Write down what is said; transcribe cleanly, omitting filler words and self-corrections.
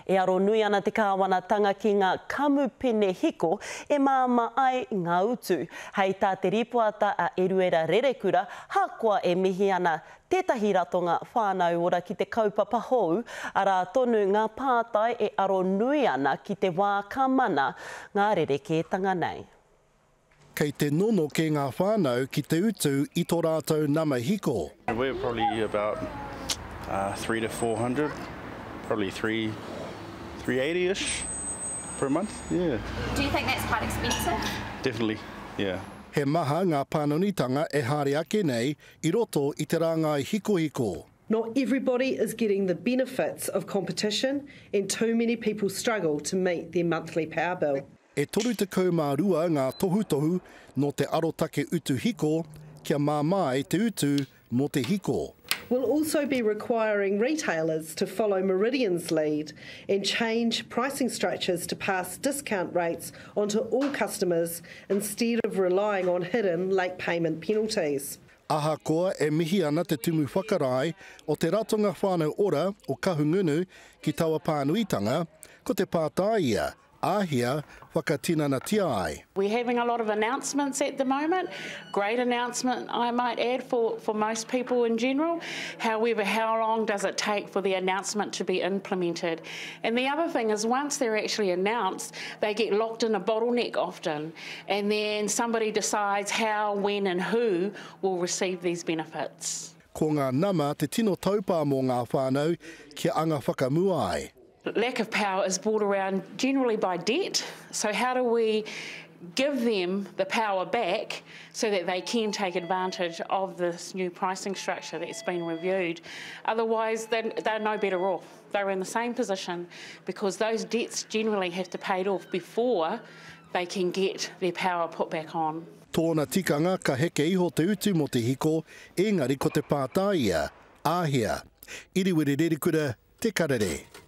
E aro nui ana te kāwanatanga ki ngā kamupene hiko e māma ai ngā utu. Hei tā te ripoata a Eruera Rerekura, hakoa e mihi ana tētahi ratonga Whānau Ora ki te kaupapa hou, ara tonu ngā pātai e aro nui ana ki te wā kamana ngā rerekētanga nei. Kei te nono ke ngā whānau ki te utu i tō rātou nama hiko. We're probably about 300 to 400, probably 380-ish per month, yeah. Do you think that's quite expensive? Definitely, yeah. He maha ngā pānonitanga e haere ake nei i roto i te rāngai hiko. Not everybody is getting the benefits of competition, and too many people struggle to meet their monthly power bill. E toru te kaumārua ngā tohutohu no te arotake utu hiko, kia māmai te utu mo te hiko. We'll also be requiring retailers to follow Meridian's lead and change pricing structures to pass discount rates onto all customers instead of relying on hidden late payment penalties. Ahakoa e mihi ana te tumu whakarai o te ratonga Whānau Ora o Kahungunu ki taua pānuitanga, ko te pātaia, āhia whakatinana tiai. We're having a lot of announcements at the moment. Great announcement, I might add, for most people in general. However, how long does it take for the announcement to be implemented? And the other thing is, once they're actually announced, they get locked in a bottleneck often. And then somebody decides how, when and who will receive these benefits. Ko ngā nama te tino taupā mō ngā whānau kia anga whakamuai. Lack of power is brought around generally by debt. So how do we give them the power back so that they can take advantage of this new pricing structure that's been reviewed? Otherwise, they're no better off. They're in the same position because those debts generally have to be paid off before they can get their power put back on. Tōna tikanga ka heke iho te utu mo te hiko, engari ko te pātaia, āhia. Eruera Rerekura, te Karere.